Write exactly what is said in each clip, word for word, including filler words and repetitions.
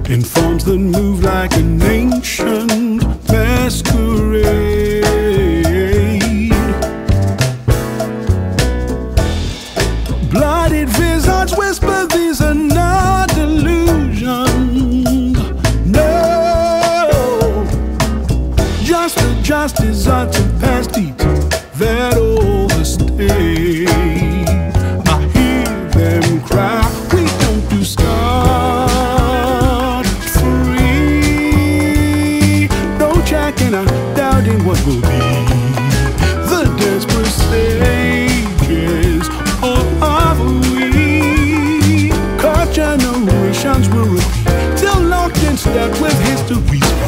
in forms that move like an ancient masquerade. Bloodied vizards whisper these are not delusions. No, just the justice of past deeds that overstayed. I hear them cry, we don't do scot free. No checking out, doubting what will be. The desperate presages, or are we? Caught generations will repeat till locked in step with history's speed.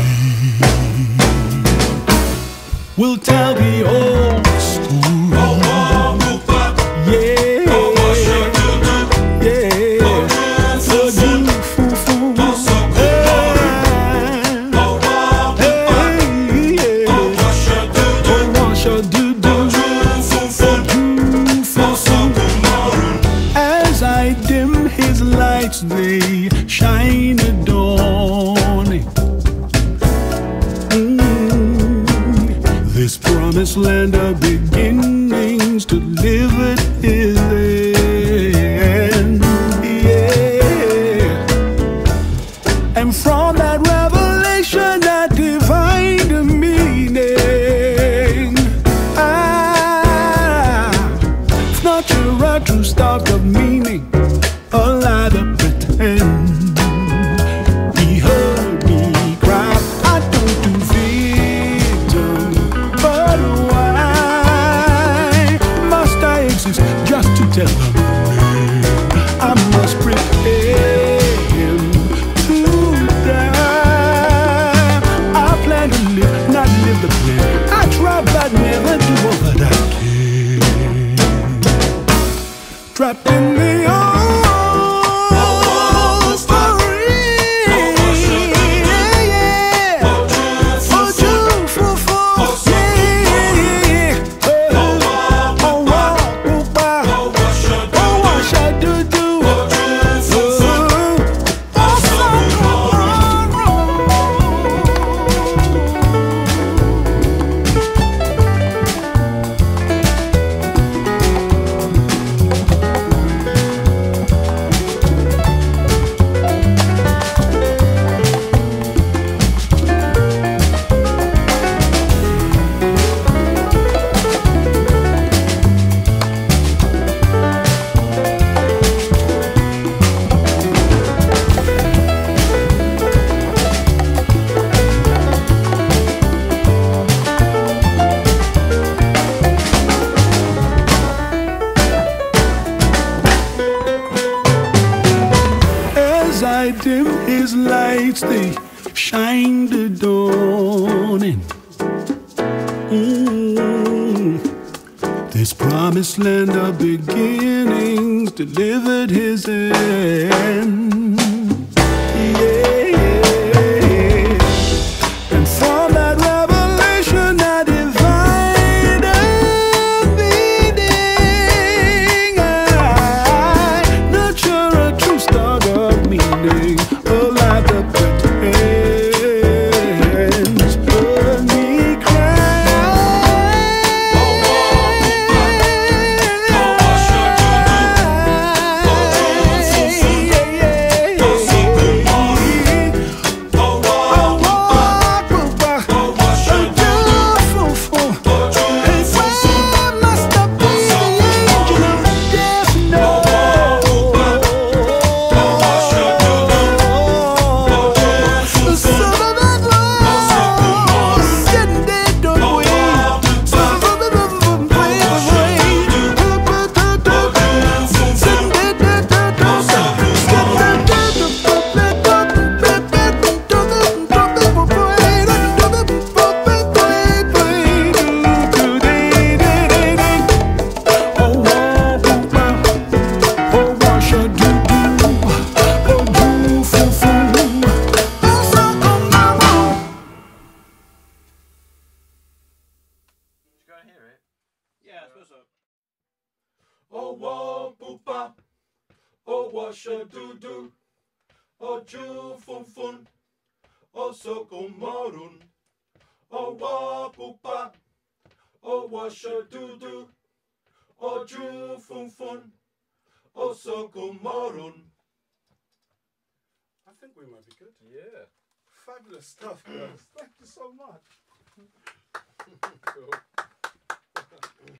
We'll tell the old story. Oh, oh, pupa. Yeah. Oh, what should you do? Yeah. Oh, do, foo, foo. Oh, so good. Oh, oh, pupa. Hey, yeah. Oh, what should you do? Oh, what should you do? Oh, do, foo, foo. Oh, so good, morun. As I dim his lights, they shine a dawning. This promised land of beginnings delivered his end. Yeah. And from that revelation, that divine meaning, ah, it's not your true stock of meaning, a lie to pretend. He heard me cry, I don't do victim. But why must I exist just to tell them I must prepare him to die? I plan to live, not live the plan. I try but never do all that I can. Trapped in the old dim his lights, they shine the dawning. Mm. This promised land of beginnings delivered his end. Yeah. And from that revelation, that divine meaning, I nurture a true stock of meaning. Oh, whoa, pupa. Oh, what should dudu? Oju fun fun, osoko morun, owa pupa, owasho dudu, oju fun fun, osoko morun. I think we might be good. Yeah. Fabulous stuff, guys. Thank you so much. Cool.